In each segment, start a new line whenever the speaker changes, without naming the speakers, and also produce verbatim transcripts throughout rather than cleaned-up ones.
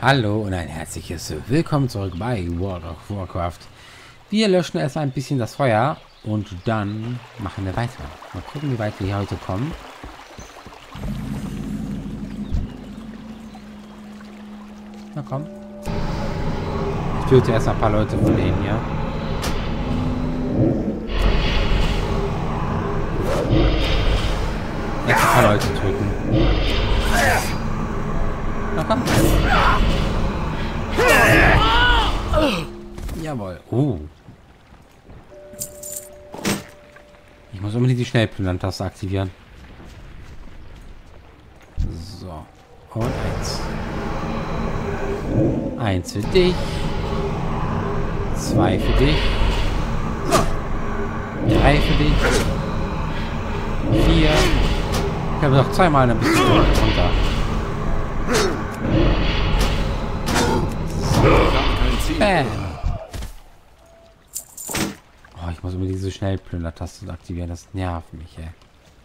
Hallo und ein herzliches Willkommen zurück bei World of Warcraft. Wir löschen erst ein bisschen das Feuer und dann machen wir weiter. Mal gucken, wie weit wir hier heute kommen. Na komm. Ich töte erst ein paar Leute von denen hier. Jetzt ein paar Leute töten. Na komm. Jawohl. Oh. Ich muss unbedingt die Schnellplündern-Taste aktivieren. So. Und eins. Eins für dich. Zwei für dich. Drei für dich. Vier. Ich habe noch zweimal ein bisschen runter. Bam. Oh, ich muss immer diese Schnellplünder-Taste aktivieren. Das nervt mich, ey.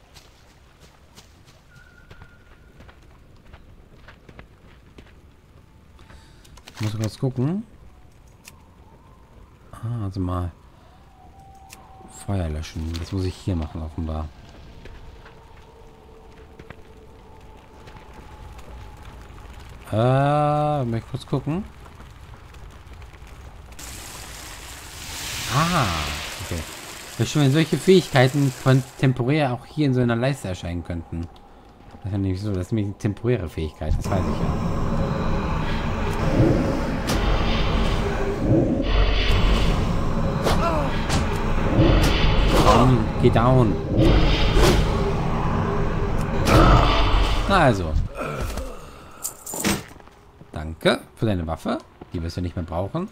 Ich muss kurz gucken. Ah, also mal Feuer löschen. Das muss ich hier machen, offenbar. Äh, mal kurz gucken. Ah, okay. Bestimmt, wenn solche Fähigkeiten von temporär auch hier in so einer Leiste erscheinen könnten. Das ist ja nämlich so, das ist nämlich eine temporäre Fähigkeit, das weiß ich ja. Komm, geh down. Na also. Danke für deine Waffe. Die wirst du nicht mehr brauchen.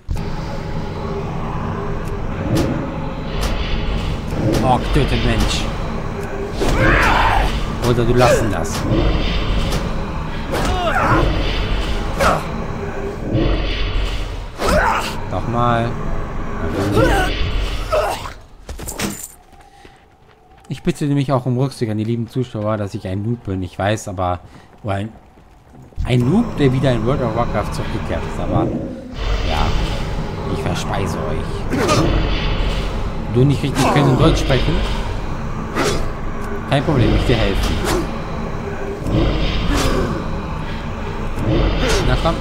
Ork tötet Mensch. Oder du lassen das. Doch mal. Ich bitte nämlich auch um Rücksicht an die lieben Zuschauer, dass ich ein Noob bin. Ich weiß, aber ein, ein Noob, der wieder in World of Warcraft zurückgekehrt ist. Aber ja, ich verspeise euch. Du nicht richtig können Deutsch sprechen. Kein Problem, ich dir helfen. Na komm.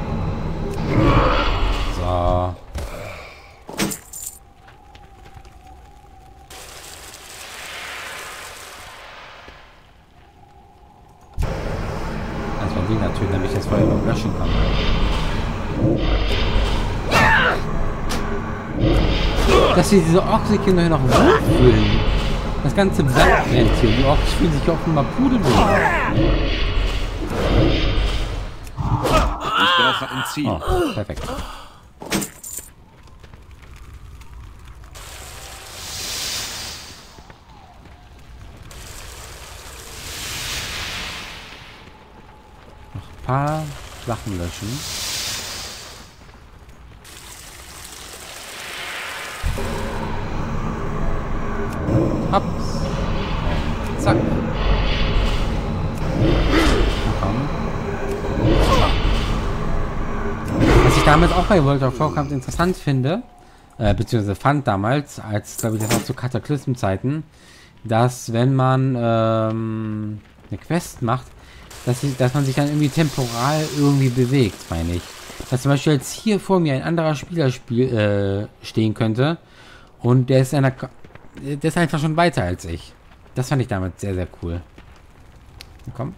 So. Erstmal den natürlich, damit ich das Feuer überhaupt löschen kann. Dass sie diese Orks sich hier noch wohlfühlen. Das ganze Blatt brennt hier. Die Orks fühlen sich offenbar pudelwohl.
Ich brauche ein Ziel.
Oh, perfekt. Noch ein paar Sachen löschen. Hops. Und zack. Komm. Was ich damals auch bei World of Warcraft interessant finde, äh, beziehungsweise fand damals, als, glaube ich, das war zu Kataklysmenzeiten, dass wenn man ähm, eine Quest macht, dass, ich, dass man sich dann irgendwie temporal irgendwie bewegt, meine ich. Dass zum Beispiel jetzt hier vor mir ein anderer Spieler spiel, äh, stehen könnte und der ist einer... Der ist einfach schon weiter als ich. Das fand ich damals sehr, sehr cool. Komm.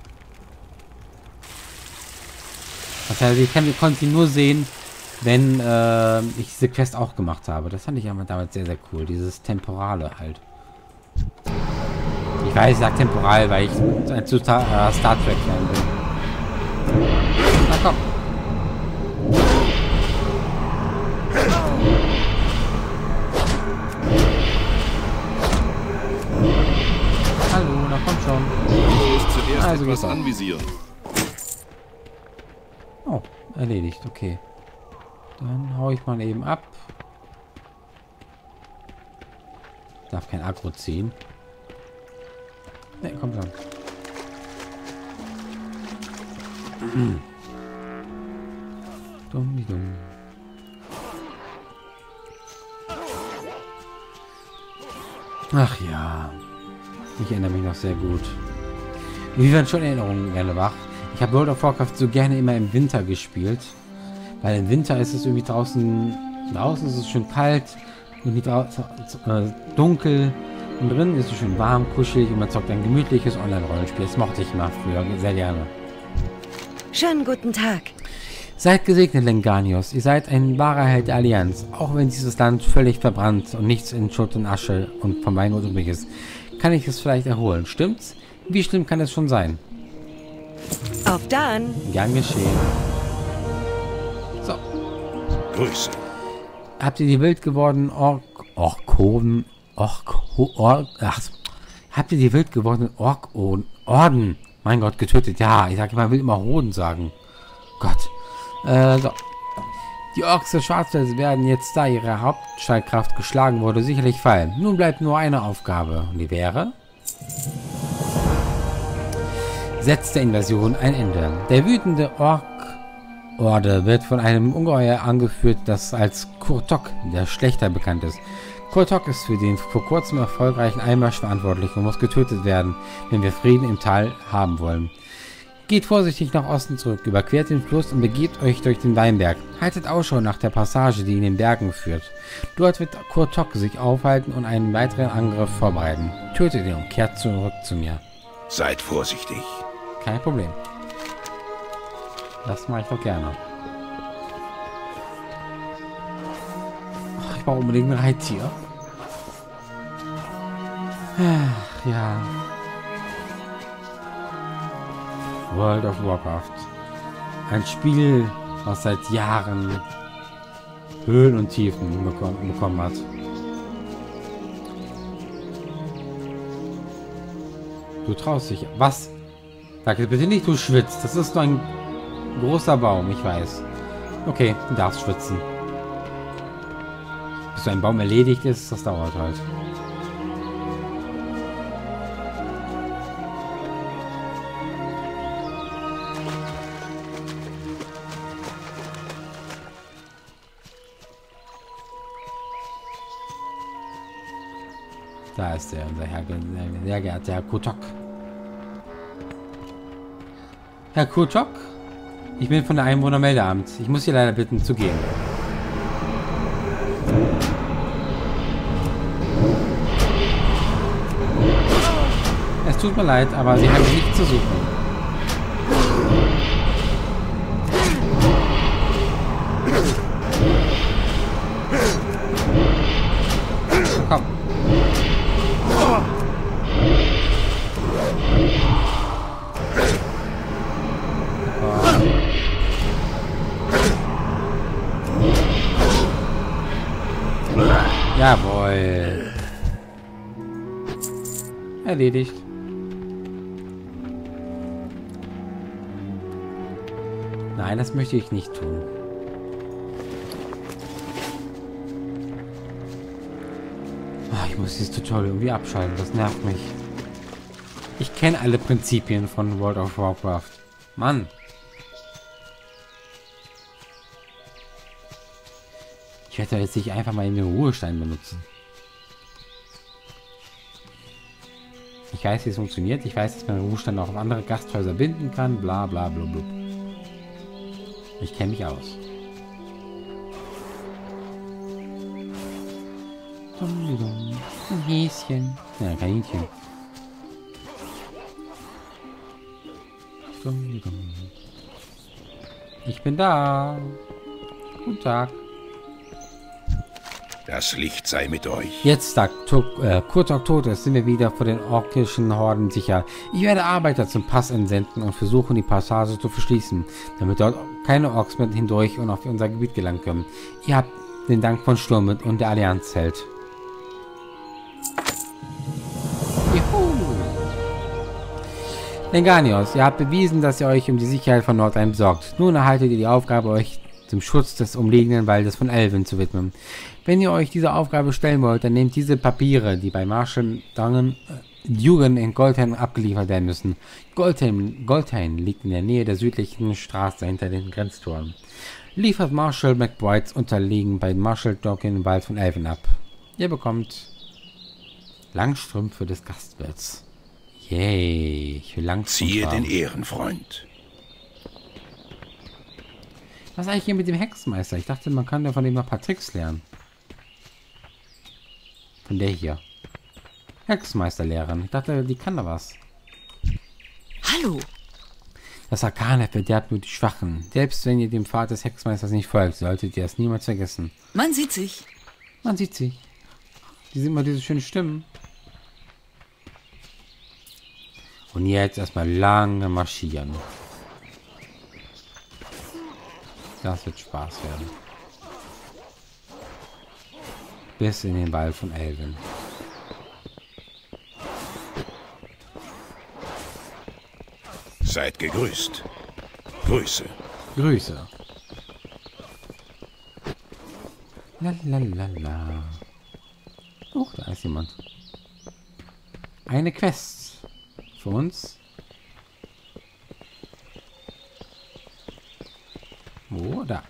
Das heißt, ich kann, konnte sie nur sehen, wenn äh, ich diese Quest auch gemacht habe. Das fand ich aber damals sehr, sehr cool. Dieses Temporale halt. Ich weiß, ich sag temporal, weil ich ein zu Star, äh, Star Trek-Fan bin. Na komm. Komm schon.
Ich muss zuerst
also
etwas anvisieren.
Oh, erledigt, okay. Dann hau ich mal eben ab. Darf kein Aggro ziehen. Ne, komm schon. Dumm wie dumm. Ach ja. Ich erinnere mich noch sehr gut. Wie werden schon Erinnerungen gerne wach. Ich habe World of Warcraft so gerne immer im Winter gespielt. Weil im Winter ist es irgendwie draußen... Draußen ist es schön kalt. Und draußen äh, dunkel. Und drin ist es schön warm, kuschelig. Und man zockt ein gemütliches Online-Rollenspiel. Das mochte ich immer früher sehr gerne.
Schönen guten Tag.
Seid gesegnet, Lenganios. Ihr seid ein wahrer Held der Allianz. Auch wenn dieses Land völlig verbrannt und nichts in Schutt und Asche und vom Weingut übrig ist, kann ich es vielleicht erholen. Stimmt's? Wie schlimm kann es schon sein?
Auf dann.
Gern geschehen. So.
Grüße.
Habt ihr die wild gewordenen Ork... Orkoven... Ork... Ork... Ach... Habt ihr die wild gewordenen Ork... Orden... Mein Gott, getötet. Ja, ich sag immer, will immer Hoden sagen. Gott. Äh, so. Die Orks des Schwarzwaldes werden jetzt, da ihre Hauptschallkraft geschlagen wurde, sicherlich fallen. Nun bleibt nur eine Aufgabe. Und die wäre... Setzt der Invasion ein Ende. Der wütende Ork-Orde wird von einem Ungeheuer angeführt, das als Kurtok, der Schlechter, bekannt ist. Kurtok ist für den vor kurzem erfolgreichen Einmarsch verantwortlich und muss getötet werden, wenn wir Frieden im Tal haben wollen. Geht vorsichtig nach Osten zurück, überquert den Fluss und begebt euch durch den Weinberg. Haltet Ausschau nach der Passage, die in den Bergen führt. Dort wird Kurtok sich aufhalten und einen weiteren Angriff vorbereiten. Tötet ihn und kehrt zurück zu mir.
Seid vorsichtig.
Kein Problem. Das mache ich doch gerne. Ach, ich brauche unbedingt ein Reittier. Ach, ja. World of Warcraft. Ein Spiel, was seit Jahren Höhen und Tiefen bekommen, bekommen hat. Du traust dich. Was? Sag jetzt bitte nicht, du schwitzt. Das ist nur ein großer Baum, ich weiß. Okay, du darfst schwitzen. Bis so ein Baum erledigt ist, das dauert halt. Da ist der, unser Herr, sehr geehrter Herr Kurtok. Herr Kurtok? Ich bin von der Einwohnermeldeamt. Ich muss Sie leider bitten, zu gehen. Es tut mir leid, aber Sie haben nichts zu suchen. Komm. Jawohl. Erledigt. Nein, das möchte ich nicht tun. Oh, ich muss dieses Tutorial irgendwie abschalten. Das nervt mich. Ich kenne alle Prinzipien von World of Warcraft. Mann. Ich werde jetzt nicht einfach mal in den Ruhestein benutzen. Ich weiß, wie es funktioniert. Ich weiß, dass man den Ruhestand auch auf andere Gasthäuser binden kann. Bla bla bla bla. Ich kenne mich aus. Ein Häschen. Ja, Kaninchen. Ich bin da. Guten Tag.
Das Licht sei mit euch.
Jetzt, da äh, Kurtok tot ist, sind wir wieder vor den orkischen Horden sicher. Ich werde Arbeiter zum Pass entsenden und versuchen, die Passage zu verschließen, damit dort keine Orks mit hindurch und auf unser Gebiet gelangen können. Ihr habt den Dank von Sturmwind und der Allianz hält. Juhu! Lenganios, ihr habt bewiesen, dass ihr euch um die Sicherheit von Nordheim sorgt. Nun erhaltet ihr die Aufgabe, euch zum Schutz des umliegenden Waldes von Elven zu widmen. Wenn ihr euch diese Aufgabe stellen wollt, dann nehmt diese Papiere, die bei Marshall Dunham, Dugan in Goldhain abgeliefert werden müssen. Goldhain, Goldhain liegt in der Nähe der südlichen Straße hinter den Grenztoren. Liefert Marshal McBrides Unterlegen bei Marshal Dawkins im Wald von Elven ab. Ihr bekommt Langstrümpfe des Gastwirts. Yay, ich will Langstrümpfe
Ziehe
haben.
den Ehrenfreund.
Was ist eigentlich hier mit dem Hexenmeister? Ich dachte, man kann ja von dem noch ein paar Tricks lernen. Von der hier. Hexenmeisterlehrerin. Ich dachte, die kann da was.
Hallo.
Das Arkane verderbt nur die Schwachen. Selbst wenn ihr dem Pfad des Hexenmeisters nicht folgt, solltet ihr es niemals vergessen.
Man sieht sich.
Man sieht sie. Die sind immer diese schönen Stimmen. Und jetzt erstmal lange marschieren. Das wird Spaß werden. Bis in den Wald von Elven.
Seid gegrüßt. Grüße.
Grüße. La la la la. Oh, da ist jemand. Eine Quest. Für uns. Wo? Da.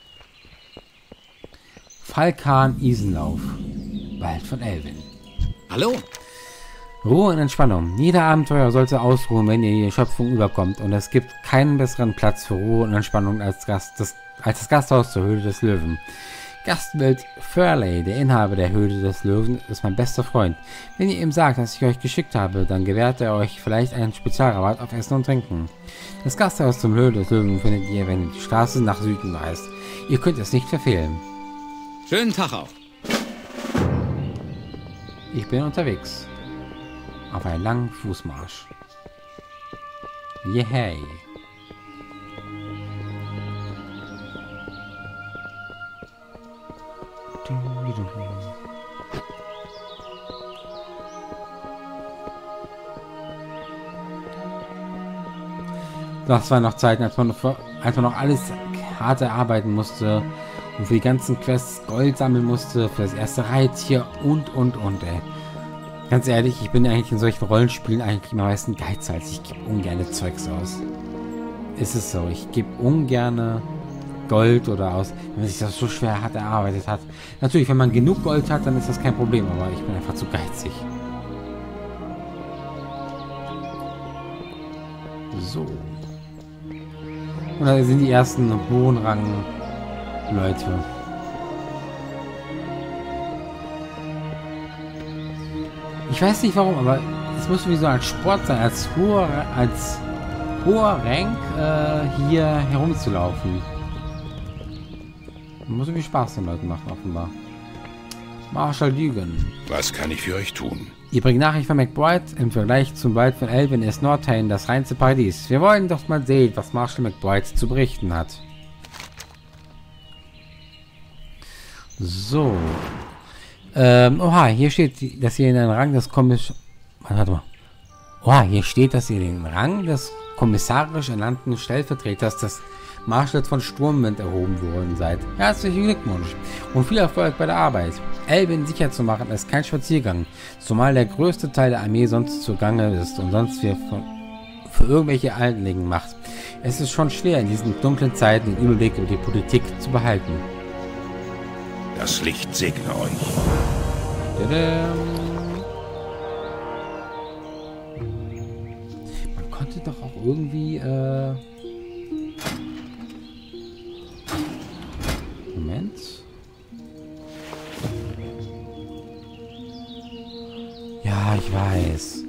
Falkan Isenlauf. Wald von Elven.
Hallo?
Ruhe und Entspannung. Jeder Abenteurer sollte ausruhen, wenn ihr die Schöpfung überkommt. Und es gibt keinen besseren Platz für Ruhe und Entspannung als, Gast, das, als das Gasthaus zur Höhle des Löwen. Gastwirt Furley, der Inhaber der Höhle des Löwen, ist mein bester Freund. Wenn ihr ihm sagt, dass ich euch geschickt habe, dann gewährt er euch vielleicht einen Spezialrabatt auf Essen und Trinken. Das Gasthaus zum Höhle des Löwen findet ihr, wenn ihr die Straße nach Süden reist. Ihr könnt es nicht verfehlen.
Schönen Tag auch.
Ich bin unterwegs. Auf einen langen Fußmarsch. Yay. Das waren noch Zeiten, als man, noch, als man noch alles hart erarbeiten musste und für die ganzen Quests Gold sammeln musste, für das erste Reittier und, und, und, ey. Ganz ehrlich, ich bin eigentlich in solchen Rollenspielen eigentlich immer meistens geizhals. Ich gebe ungerne Zeugs aus. Ist es so, ich gebe ungerne Gold oder aus, wenn man sich das so schwer hart erarbeitet hat. Natürlich, wenn man genug Gold hat, dann ist das kein Problem, aber ich bin einfach zu geizig. So. Und da sind die ersten hohen Rang Leute. Ich weiß nicht warum, aber es muss sowieso ein Sport sein, als hoher, als hoher Rank äh, hier herumzulaufen. Man muss irgendwie Spaß den Leuten machen, offenbar. Marshal Dugan.
Was kann ich für euch tun?
Ihr bringt Nachricht von McBride. Im Vergleich zum Wald von Elven ist Nordhain das reinste Paradies. Wir wollen doch mal sehen, was Marshal McBride zu berichten hat. So. Ähm, oha, hier steht, dass ihr in den Rang des Kommiss... Warte mal. Oha, hier steht, dass ihr den Rang des kommissarisch ernannten Stellvertreters des Marschalls von Sturmwind erhoben worden seid. Herzlichen Glückwunsch und viel Erfolg bei der Arbeit. Elben sicher zu machen ist kein Spaziergang, zumal der größte Teil der Armee sonst zugange ist und sonst für, für irgendwelche Anliegen macht. Es ist schon schwer, in diesen dunklen Zeiten den Überblick über die Politik zu behalten.
Das Licht segne euch.
Tadam. Man konnte doch auch irgendwie, äh... Moment. Ja, ich weiß.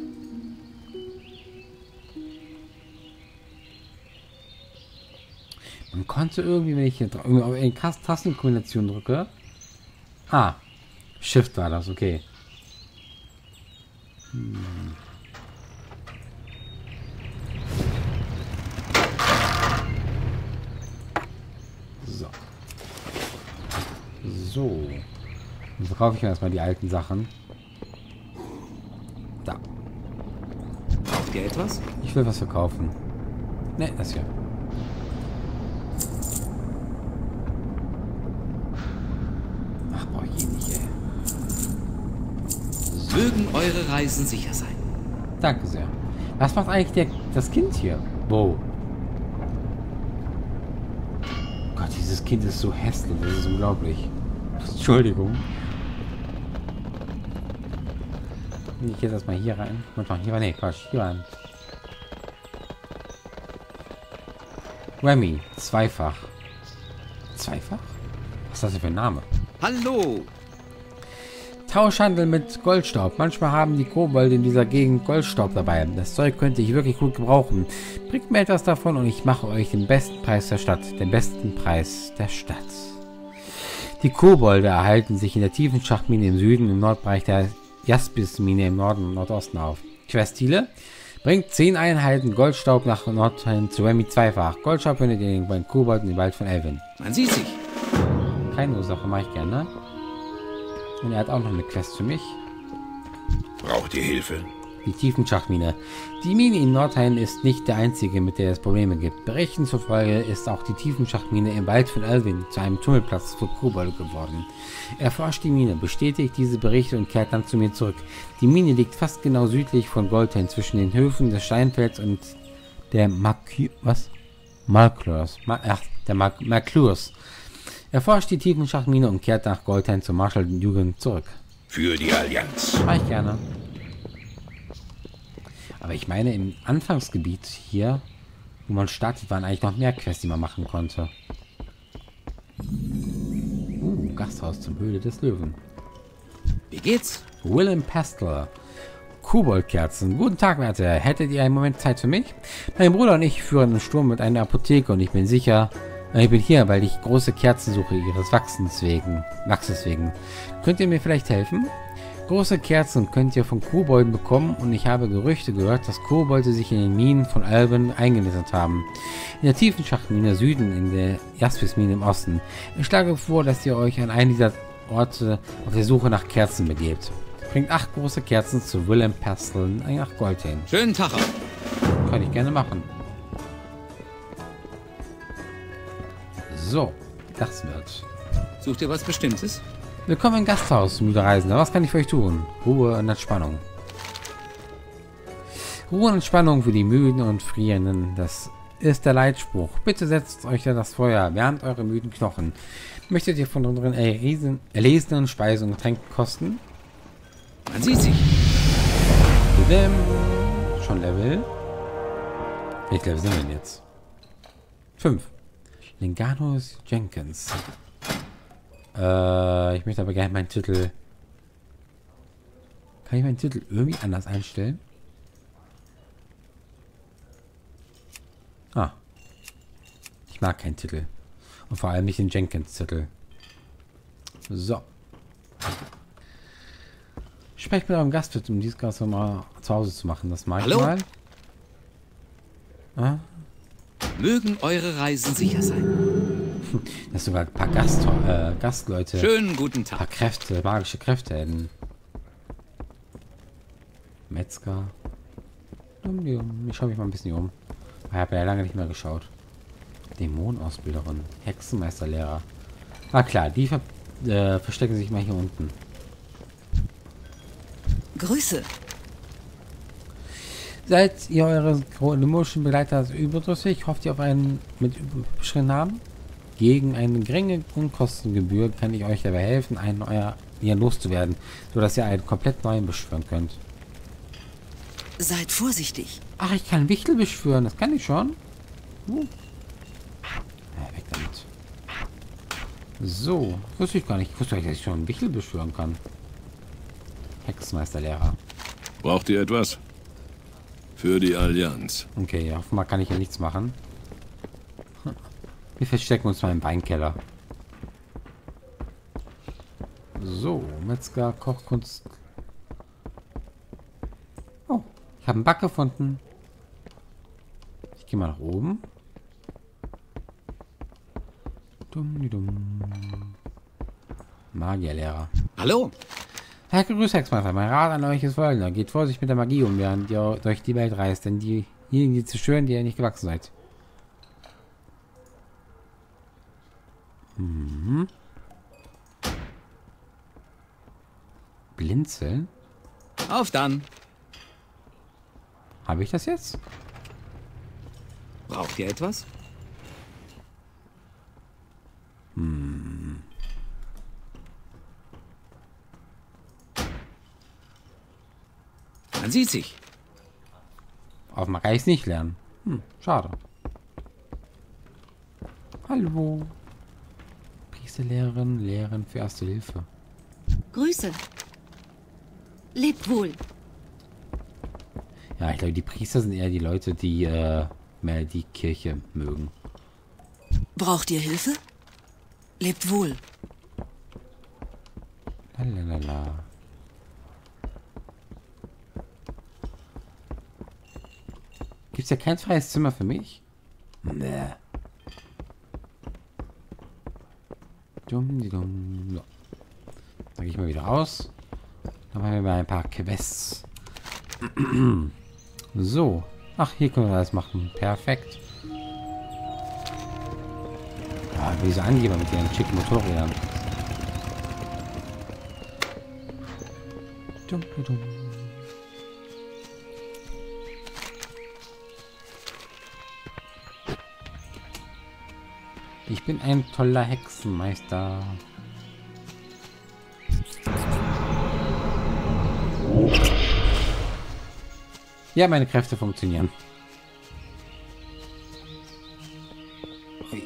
Man konnte irgendwie, wenn ich hier auf eine Tastenkombination drücke. Ah, Shift war das, okay. Hm. So. So. Dann verkaufe ich mir erstmal die alten Sachen. Da.
Braucht ihr etwas?
Ich will was verkaufen. Ne, das hier.
Mögen eure Reisen sicher sein.
Danke sehr. Was macht eigentlich der, das Kind hier? Wow. Gott, dieses Kind ist so hässlich. Das ist unglaublich. Entschuldigung. Ich gehe jetzt mal hier rein. Und hier rein. Nee, Quatsch. Hier rein. Remy. Zweifach. Zweifach? Was ist das denn für ein Name?
Hallo!
Tauschhandel mit Goldstaub. Manchmal haben die Kobolde in dieser Gegend Goldstaub dabei. Das Zeug könnte ich wirklich gut gebrauchen. Bringt mir etwas davon und ich mache euch den besten Preis der Stadt. Den besten Preis der Stadt. Die Kobolde erhalten sich in der tiefen Schachtmine im Süden, im Nordbereich der Jaspis-Mine im Norden und Nordosten auf. Questziele: Bringt zehn Einheiten Goldstaub nach Nordrhein zu Remy Zweifach. Goldstaub findet ihr bei den Kobolden im Wald von Elven.
Man sieht sich.
Keine Ursache, mache ich gerne. Und er hat auch noch eine Quest für mich.
Braucht ihr Hilfe?
Die Tiefenschachtmine. Die Mine in Nordrhein ist nicht der einzige, mit der es Probleme gibt. Berichten zufolge ist auch die Tiefenschachtmine im Wald von Elven zu einem Tummelplatz für Kobolde geworden. Erforscht die Mine, bestätigt diese Berichte und kehrt dann zu mir zurück. Die Mine liegt fast genau südlich von Goldhain, zwischen den Höfen des Steinfelds und der Mark... was? Malklurs. Ma ach, der Mark Marklurs. Erforscht die Tiefenschachtmine und kehrt nach Goldhain zur Marshall-Jugend zurück.
Für die Allianz.
Mach ich gerne. Aber ich meine, im Anfangsgebiet hier, wo man startet, waren eigentlich noch mehr Quests, die man machen konnte. Uh, Gasthaus zum Höhle des Löwen.
Wie geht's?
Willem Pestle. Koboldkerzen. Guten Tag, Werte. Hättet ihr einen Moment Zeit für mich? Mein Bruder und ich führen einen Sturm mit einer Apotheke und ich bin sicher, ich bin hier, weil ich große Kerzen suche, ihres Wachsens wegen. Wachses wegen. Könnt ihr mir vielleicht helfen? Große Kerzen könnt ihr von Kobolden bekommen und ich habe Gerüchte gehört, dass Kobolde sich in den Minen von Elben eingenistet haben. In der tiefen Schachtmine Süden, in der Jaspis-Mine im Osten. Ich schlage vor, dass ihr euch an einen dieser Orte auf der Suche nach Kerzen begebt. Bringt acht große Kerzen zu Willem Pestle nach Goldhain.
Schönen Tag auch.
Kann ich gerne machen. So, das wird.
Sucht ihr was Bestimmtes?
Willkommen im Gasthaus, müde Reisende. Was kann ich für euch tun? Ruhe und Entspannung. Ruhe und Entspannung für die Müden und Frierenden. Das ist der Leitspruch. Bitte setzt euch an das Feuer, wärmt eure müden Knochen. Möchtet ihr von unseren erlesen, erlesenen Speisen und Getränken kosten?
Man sieht sich.
Tudem. Schon Level? Welches Level sind wir denn jetzt? fünf. Linganus Jenkins. Äh, ich möchte aber gerne meinen Titel... Kann ich meinen Titel irgendwie anders einstellen? Ah. Ich mag keinen Titel. Und vor allem nicht den Jenkins-Titel. So. Sprecht mit eurem Gastwirt, um dieses Gas mal zu Hause zu machen. Das mag ich
Hallo?
mal. Ah.
Mögen eure Reisen sicher sein.
Das sogar ein paar Gast, äh, Gastleute.
Schönen guten
Ein paar
Tag.
Kräfte, magische Kräfte hätten. Metzger. Ich schaue mich mal ein bisschen um. Ich habe ja lange nicht mehr geschaut. Dämonenausbilderin. Hexenmeisterlehrer. Ah klar, die ver äh, verstecken sich mal hier unten.
Grüße.
Seid ihr eure dämonischen Begleiter überdrüssig? Hofft ihr auf einen mit hübscheren Namen? Gegen eine geringe Grundkostengebühr kann ich euch dabei helfen, einen euer hier loszuwerden, sodass ihr einen komplett neuen beschwören könnt.
Seid vorsichtig.
Ach, ich kann Wichtel beschwören, das kann ich schon. Uh. Ja, weg damit. So, wusste ich gar nicht. Ich wusste gar nicht, dass ich schon einen Wichtel beschwören kann. Hexenmeisterlehrer.
Braucht ihr etwas? Für die Allianz.
Okay, offenbar kann ich hier nichts machen. Wir verstecken uns mal im Weinkeller. So, Metzger, Kochkunst. Oh, ich habe einen Back gefunden. Ich gehe mal nach oben. Dumm, dumm. Magierlehrer.
Hallo?
Herr Grüß, Hexmeister. Mein Rat an euch ist folgender. Geht vorsichtig mit der Magie um, während ihr durch die Welt reist, denn diejenigen, die zerstören, die ihr nicht gewachsen seid. Mhm. Blinzeln?
Auf dann.
Habe ich das jetzt?
Braucht ihr etwas?
Hm.
Man sieht sich.
Offenbar kann ich es nicht lernen. Hm, schade. Hallo. Priesteslehrerin, Lehrerin für Erste Hilfe.
Grüße. Lebt wohl.
Ja, ich glaube, die Priester sind eher die Leute, die äh, mehr die Kirche mögen.
Braucht ihr Hilfe? Lebt wohl.
Lalalala. Gibt's ja kein freies Zimmer für mich? Nee. Dumm, die dumm. So. Dann gehe ich mal wieder raus. Dann machen wir mal ein paar Quests. So. Ach, hier können wir alles machen. Perfekt. Ja, wie so Angeber mit ihren schicken Motorrädern. Dumm, die dumm. Ich bin ein toller Hexenmeister. Ja, meine Kräfte funktionieren. Ui.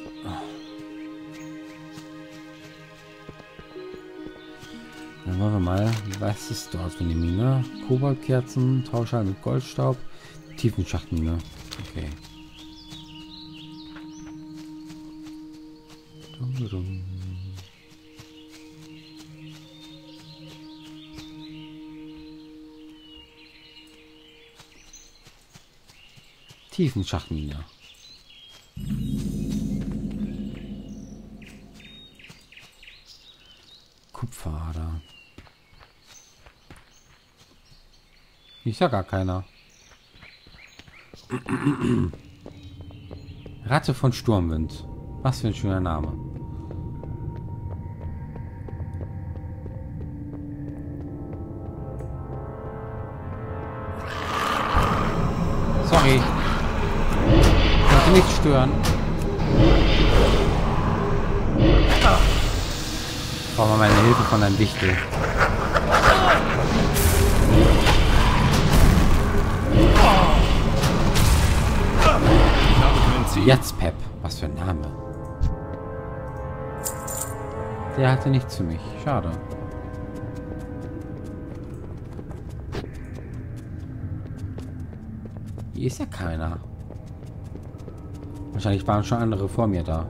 Dann wollen wir mal, was ist dort für eine Mine? Kobaltkerzen, Tauschal mit Goldstaub, Tiefenschachtmine. Okay. Dum, dum. Tiefenschachtmine. Kupferader. Ich sag gar keiner. Ratte von Sturmwind. Was für ein schöner Name. Sorry. Ich wollte nicht stören. Ich brauche mal meine Hilfe von einem Wichtel. Jetzt Pep. Was für ein Name. Der hatte nichts für mich. Schade. Hier ist ja keiner. Wahrscheinlich waren schon andere vor mir da.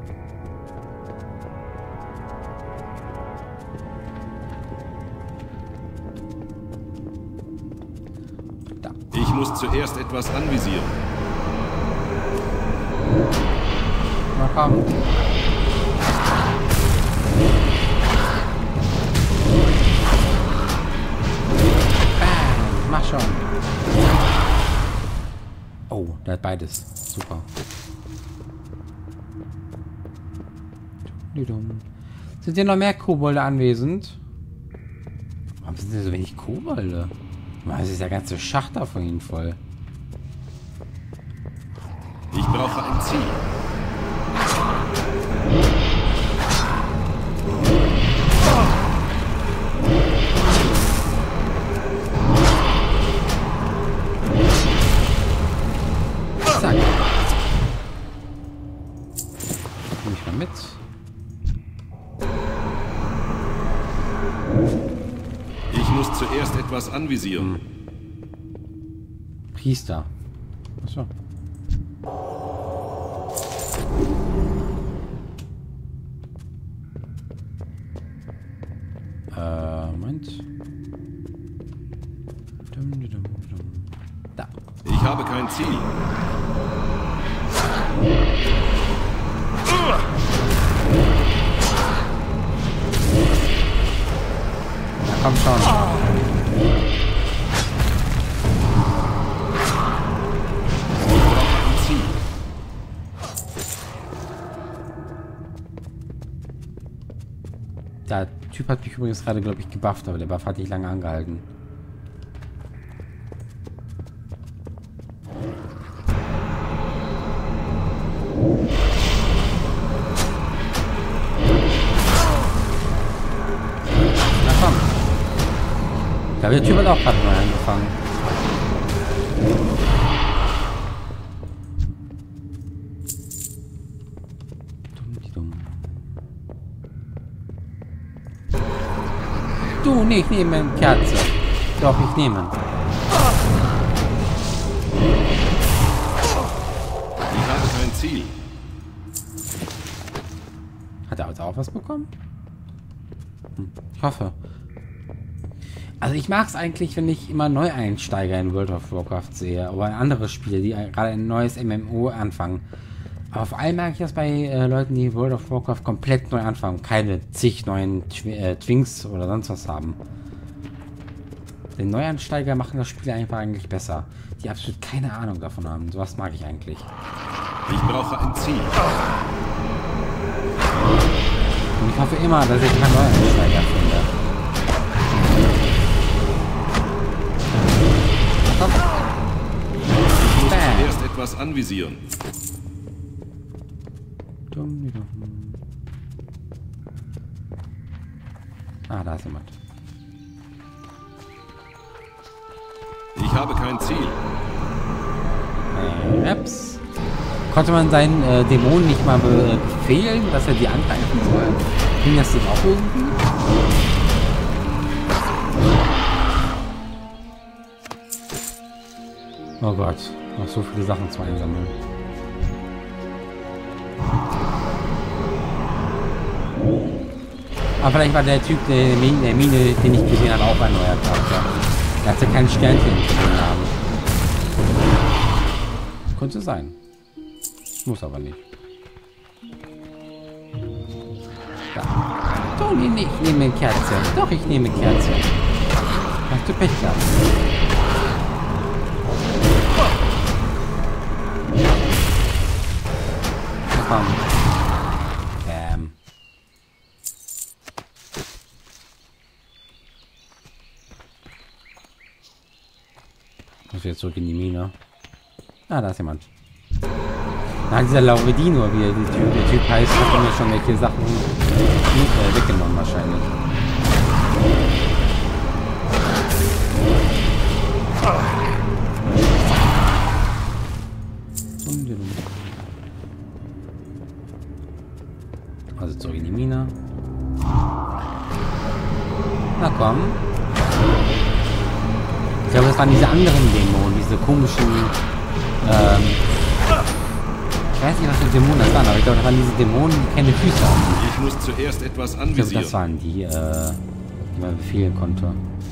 Da.
Ich muss zuerst etwas anvisieren.
Na komm. Bam, mach schon. Oh, der hat beides. Super. Sind hier noch mehr Kobolde anwesend? Warum sind hier so wenig Kobolde? Es ist der ganze Schacht da von ihnen voll.
Ich brauche ein Ziel.
Zack. Nehme ich mal mit.
Ich muss zuerst etwas anvisieren.
Priester. Achso. Äh, Moment. Dum, dum, dum. Da.
Ich habe kein Ziel.
Na komm schon. Der Typ hat mich übrigens gerade, glaube ich, gebufft, aber der Buff hat nicht lange angehalten. Ja, der Typ hat auch gerade neu angefangen. Du, nee, ich nehme eine Kerze. Doch, ich nehme.
Ich habe kein Ziel.
Hat er also auch was bekommen? Hm, ich hoffe. Also ich mag es eigentlich, wenn ich immer Neueinsteiger in World of Warcraft sehe. Oder andere Spiele, die gerade ein neues M M O anfangen. Aber vor allem merke ich das bei äh, Leuten, die World of Warcraft komplett neu anfangen. Keine zig neuen Tw äh, Twinks oder sonst was haben. Die Neueinsteiger machen das Spiel einfach eigentlich besser. Die absolut keine Ahnung davon haben. Sowas mag ich eigentlich.
Ich brauche ein Ziel.
Und ich hoffe immer, dass ich keinen Neueinsteiger finde. Komm. Bam.
Erst etwas anvisieren.
Dumm, dumm. Ah, da ist jemand.
Ich habe kein Ziel.
Äh, Ups. Konnte man seinen äh, Dämonen nicht mal be befehlen, dass er die angreifen soll? Ging das denn auch irgendwie? Oh Gott, noch so viele Sachen zu einsammeln. Aber vielleicht war der Typ der Mine, der Mine den ich gesehen habe, auch ein neuer Charakter. Er hatte kein Sternchen im Namen. Könnte sein. Muss aber nicht. Da. Doch, nee, nee, ich nehme eine Kerze. Doch, ich nehme Kerze. Hast du Pech gehabt? Komm. Ähm. Muss jetzt zurück in die Mine. Ah, da ist jemand. Na, dieser Lauredino, wie der Typ, der Typ heißt, hat mir schon welche Sachen äh, weggenommen wahrscheinlich. Also zurück in die Mine. Na komm. Ich glaube, das waren diese anderen Dämonen, diese komischen, ähm, ich weiß nicht, was für Dämonen das waren, aber ich glaube, das waren diese Dämonen, die keine Füße haben.
Ich muss zuerst etwas
Ich glaube,
anvisieren.
das waren die, äh, die man befehlen konnte.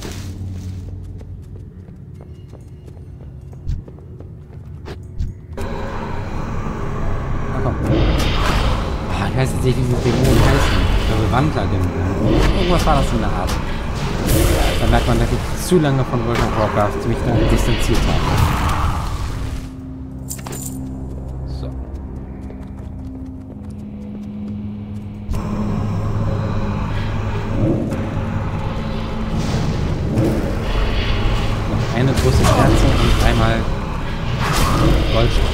Na komm. Ah, ich weiß jetzt nicht, wie diese Dämonen heißen. Ich glaube, Wandler-Dämonen. Irgendwas war das in der Art. Da merkt man, dass ich zu lange von World of Warcraft mich da distanziert habe. So. Noch eine große Kerze und einmal Goldstoff.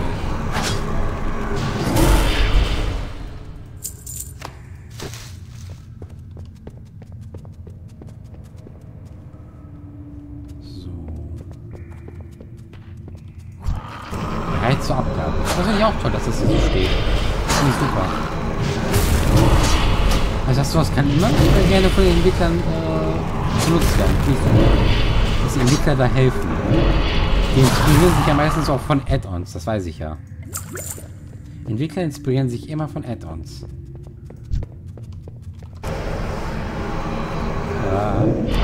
Zur Abgabe. Das finde ich auch toll, dass das hier so steht. Das finde ich super. Also das sowas kann immer gerne von den Entwicklern äh, genutzt werden. Dass die Entwickler da helfen. Die inspirieren sich ja meistens auch von Add-ons, das weiß ich ja. Entwickler inspirieren sich immer von Add-ons. Ja.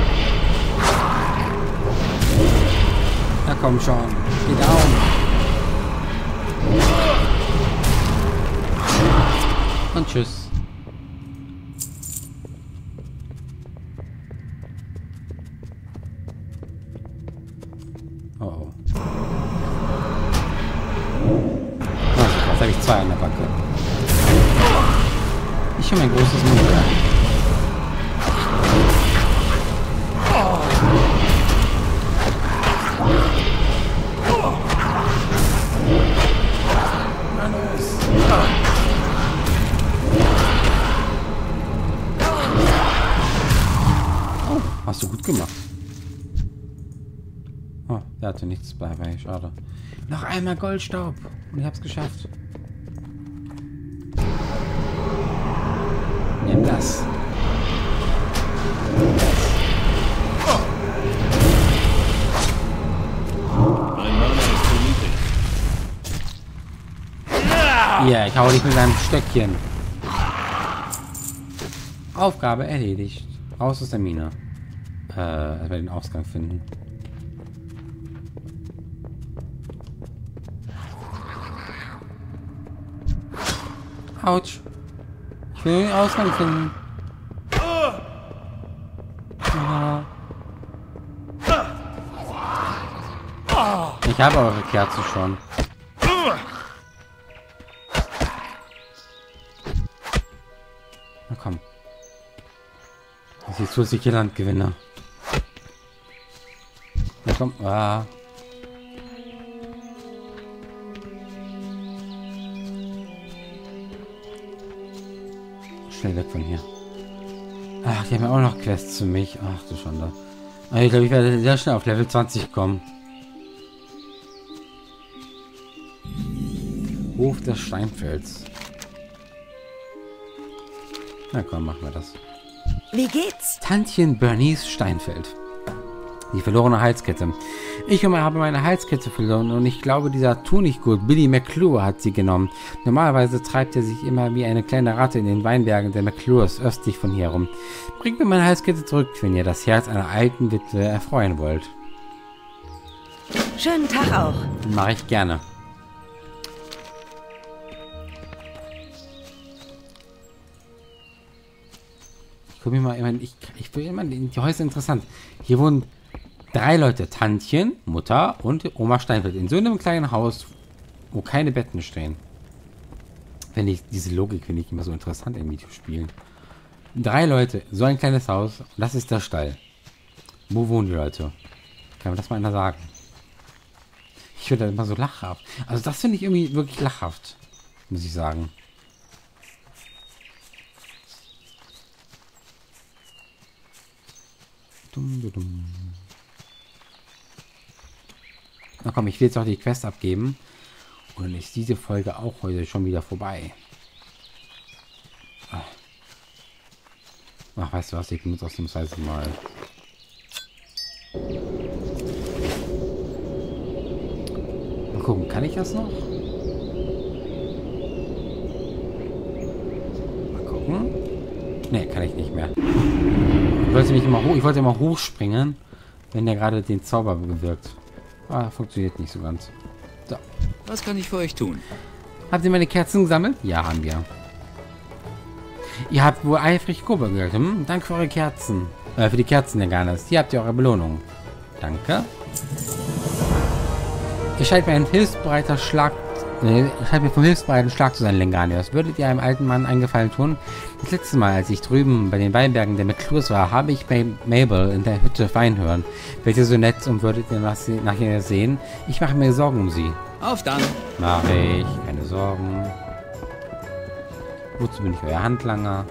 Na komm schon, geh down. Und tschüss. Oh oh. Oh, jetzt habe ich zwei an der Backe. Ich habe ein großes Mundwerk. Hast du gut gemacht. Der hatte nichts bei, bei. Schade. Noch einmal Goldstaub. Und ich hab's geschafft. Nimm das.
Mein Mana ist zu niedrig.
Ja, ich hau dich mit einem Stöckchen. Aufgabe erledigt. Raus aus der Mine. Äh, erstmal den Ausgang finden. Autsch. Ich will den Ausgang finden. Ja. Ich habe eure Kerze schon. Na komm. Das ist so sicher Landgewinner. Na komm. Ah. Schnell weg von hier. Ach, die haben ja auch noch Quests für mich. Ach du Schande. Ich glaube, ich werde sehr schnell auf Level zwanzig kommen. Hof des Steinfelds. Na komm, machen wir das.
Wie geht's?
Tantchen Bernice Steinfeld. Die verlorene Halskette. Ich habe meine Halskette verloren und ich glaube, dieser Tunichtgut Billy McClure hat sie genommen. Normalerweise treibt er sich immer wie eine kleine Ratte in den Weinbergen der McClures östlich von hier rum. Bringt mir meine Halskette zurück, wenn ihr das Herz einer alten Witwe erfreuen wollt.
Schönen Tag auch.
Mache ich gerne. Ich gucke mir mal, ich, ich will immer, die Häuser sind interessant. Hier wohnen drei Leute, Tantchen, Mutter und Oma Steinfeld. In so einem kleinen Haus, wo keine Betten stehen. Finde ich, diese Logik finde ich immer so interessant in Videospielen. Drei Leute, so ein kleines Haus, das ist der Stall. Wo wohnen die Leute? Kann mir das mal einer sagen? Ich finde das immer so lachhaft. Also das finde ich irgendwie wirklich lachhaft, muss ich sagen. Dum, dum, dum. Na komm, ich will jetzt auch die Quest abgeben. Und dann ist diese Folge auch heute schon wieder vorbei. Ach, Ach weißt du was, ich benutze ausnahmsweise mal. Mal gucken, kann ich das noch? Mal gucken. Ne, kann ich nicht mehr. Ich wollte mich immer hoch, ich wollte immer hochspringen, wenn der gerade den Zauber bewirkt. Ah, funktioniert nicht so ganz. So.
Was kann ich für euch tun?
Habt ihr meine Kerzen gesammelt? Ja, haben wir. Ihr habt wohl eifrig Kobold gehört. Hm? Danke für eure Kerzen. Äh, für die Kerzen der Garnes. Hier habt ihr eure Belohnung. Danke. Ihr scheint mir ein hilfsbereiter Schlag... Äh, scheint mir vom hilfsbereiten Schlag zu sein, Lenganius. Würdet ihr einem alten Mann einen Gefallen tun? Das letzte Mal, als ich drüben bei den Weinbergen der McClures war, habe ich bei Mabel in der Hütte Wein hören. Wärt ihr so nett und würdet ihr nach sie, nachher sehen? Ich mache mir Sorgen um sie.
Auf dann!
Mache ich. Keine Sorgen. Wozu bin ich euer Handlanger?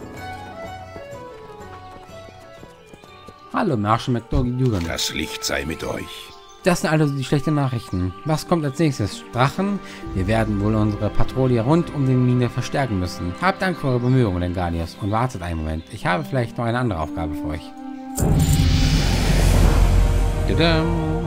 Hallo, Marshal McDougal.
Das Licht sei mit euch.
Das sind also die schlechten Nachrichten. Was kommt als nächstes? Drachen? Wir werden wohl unsere Patrouille rund um die Mine verstärken müssen. Habt Dank für eure Bemühungen, Lenganius. Und wartet einen Moment. Ich habe vielleicht noch eine andere Aufgabe für euch. Tadam.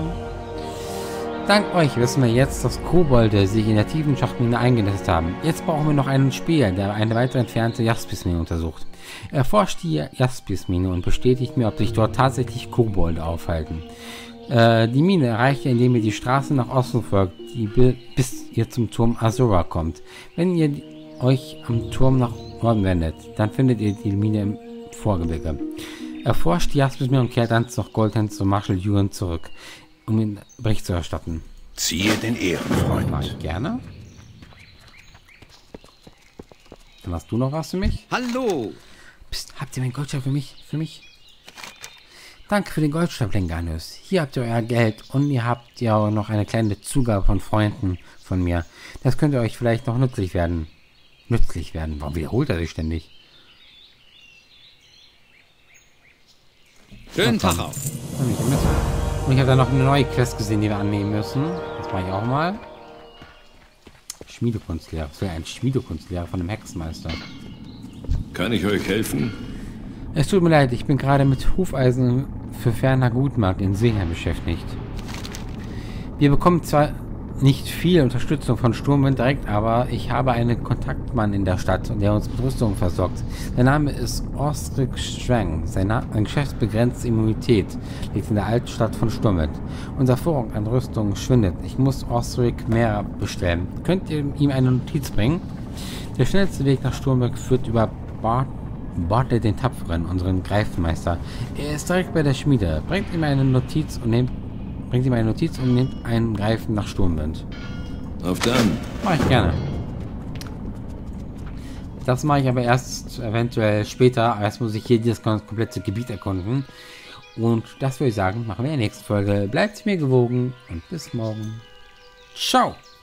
Dank euch wissen wir jetzt, dass Kobolde sich in der tiefen Schachtmine eingenistet haben. Jetzt brauchen wir noch einen Spieler, der eine weiter entfernte Jaspismine untersucht. Erforscht die Jaspismine und bestätigt mir, ob sich dort tatsächlich Kobolde aufhalten. Äh, die Mine erreicht ihr, indem ihr die Straße nach Osten folgt, die bis ihr zum Turm Azura kommt. Wenn ihr euch am Turm nach Norden wendet, dann findet ihr die Mine im Vorgebirge. Erforscht die Jaspismine und kehrt dann nach Goldhands zu Marshal Ewan zurück, um ihn Bericht zu erstatten.
Ziehe den Ehrenfreund.
Mach ich gerne. Dann hast du noch was für mich?
Hallo!
Psst, habt ihr meinen Goldstab für mich? Für mich? Danke für den Goldstab, Lenganius. Hier habt ihr euer Geld und ihr habt ja auch noch eine kleine Zugabe von Freunden von mir. Das könnte euch vielleicht noch nützlich werden. Nützlich werden? Warum wiederholt er sich ständig?
Schönen Tag auch.
Nimm mich mit. Und ich habe da noch eine neue Quest gesehen, die wir annehmen müssen. Das mache ich auch mal. Schmiedekunstlehrer. Das wäre ein Schmiedekunstlehrer von einem Hexenmeister.
Kann ich euch helfen?
Es tut mir leid, ich bin gerade mit Hufeisen für ferner Gutmark in Seeheim beschäftigt. Wir bekommen zwar nicht viel Unterstützung von Sturmwind direkt, aber ich habe einen Kontaktmann in der Stadt, der uns mit Rüstung versorgt. Der Name ist Osric Strang. Sein, sein Geschäftsbegrenzte Immunität liegt in der Altstadt von Sturmwind. Unser Vorrat an Rüstung schwindet. Ich muss Osric mehr bestellen. Könnt ihr ihm eine Notiz bringen? Der schnellste Weg nach Sturmwind führt über Bart Bartle den Tapferen, unseren Greifenmeister. Er ist direkt bei der Schmiede. Bringt ihm eine Notiz und nehmt Bringt ihm eine Notiz und nimmt einen Greifen nach Sturmwind.
Auf dann.
Mache ich gerne. Das mache ich aber erst eventuell später. Erst muss ich hier dieses komplette Gebiet erkunden. Und das würde ich sagen, machen wir in der nächsten Folge. Bleibt mir gewogen und bis morgen. Ciao.